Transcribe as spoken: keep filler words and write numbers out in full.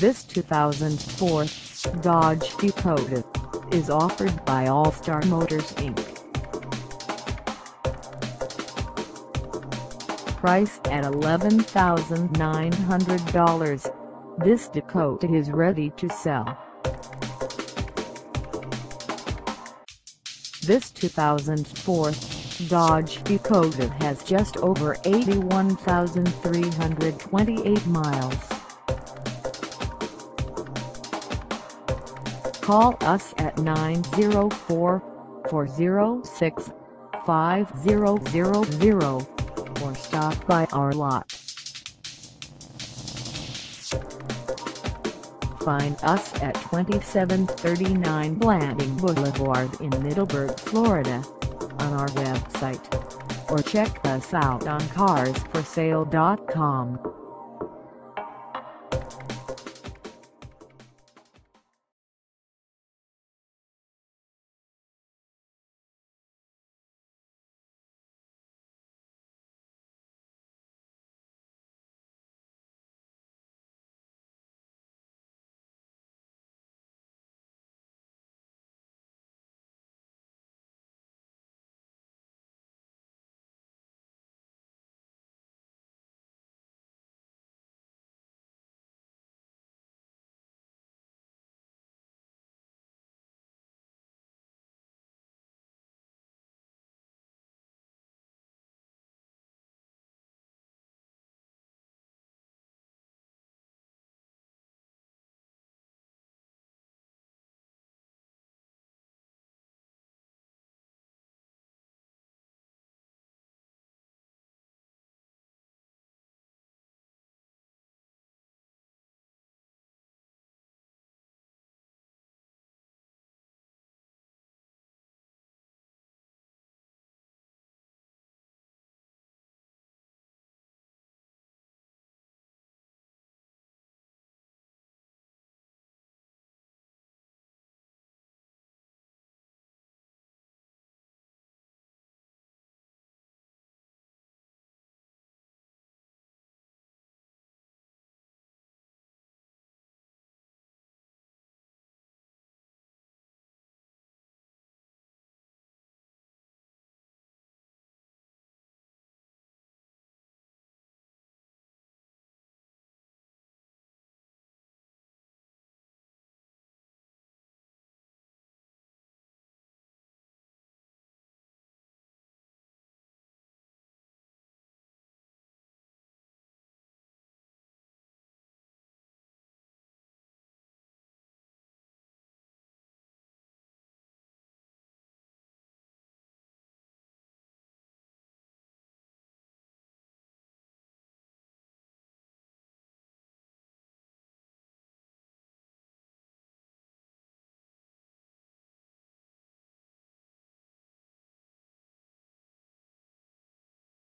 This two thousand four Dodge Dakota is offered by ALLSTAR Motors Incorporated. Priced at eleven thousand nine hundred dollars, this Dakota is ready to sell. This two thousand four Dodge Dakota has just over eighty-one thousand three hundred twenty-eight miles. Call us at nine zero four, four zero six, five zero zero zero or stop by our lot. Find us at twenty-seven thirty-nine Blanding Boulevard in Middleburg, Florida, on our website, or check us out on cars for sale dot com.